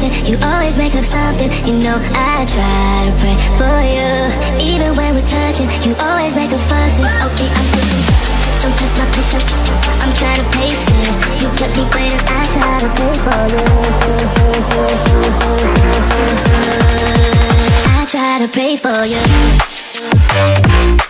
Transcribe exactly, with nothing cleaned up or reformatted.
nothing, you always make up something. You know I try to pray for you. Even when we're touching, you always make a fussing. Okay, I'm fixing, don't test my patience, I'm trying to pace it. You kept me waiting, I try to pray for you. I try to pray for you.